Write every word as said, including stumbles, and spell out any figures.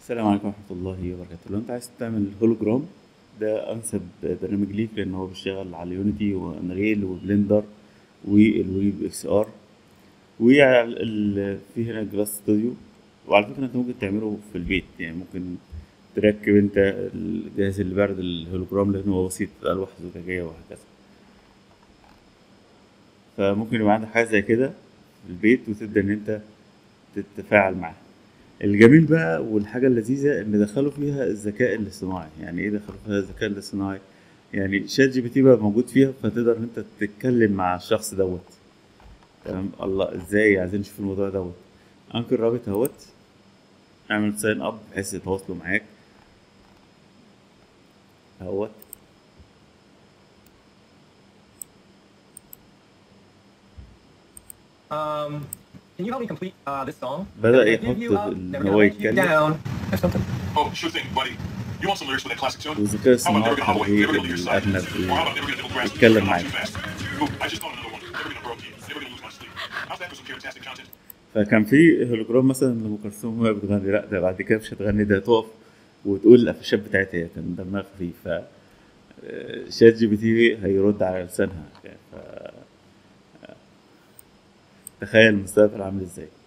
السلام عليكم ورحمة الله وبركاته. لو انت عايز تعمل هولوجرام، ده انسب برنامج ليك لان هو بيشتغل على يونيتي وانريل وبلندر والويب اكس ار وعلى ال- في هنا جلاس ستوديو. وعلى فكرة انت ممكن تعمله في البيت، يعني ممكن تركب انت الجهاز اللي بيعرض الهولوجرام لان هو بسيط، الواح زجاجية وهكذا. فممكن يبقى عندك حاجة زي كده في البيت وتبدأ ان انت تتفاعل معاه. الجميل بقى والحاجة اللذيذة إن دخلوا فيها الذكاء الاصطناعي. يعني إيه دخلوا فيها الذكاء الاصطناعي؟ يعني شات جي بي تي بقى موجود فيها، فتقدر إن أنت تتكلم مع الشخص دوت. تمام، الله إزاي عايزين نشوف الموضوع دوت. أنكر رابط أهوت، اعمل ساين أب بحيث يتواصلوا معاك أهوت. Um, can you help me complete uh, this song? Never بدأ gonna give يحط you up, إن never هو gonna let you يتكلم، down. Or something. Oh, sure thing, buddy. You want some lyrics for that classic tune? والذكاء How about الاصطناعي never gonna hop away, تخليه never gonna leave your side? الأرنب Or how about never gonna nibble grass, never يتكلم gonna hop معاك. too fast? Ooh, I just thought of another one. Never gonna broke you, never gonna lose my sleep. How's that for some fantastic content? فكان في هولوجرام مثلا لأم كلثوم وهي بتغني، لأ ده بعد كده مش هتغني، ده تقف وتقول القفشات بتاعتها، هي كان دمها خفيف. شات جي بي تي هيرد على لسانها يعني. ف- تخيل المستقبل عامل ازاي.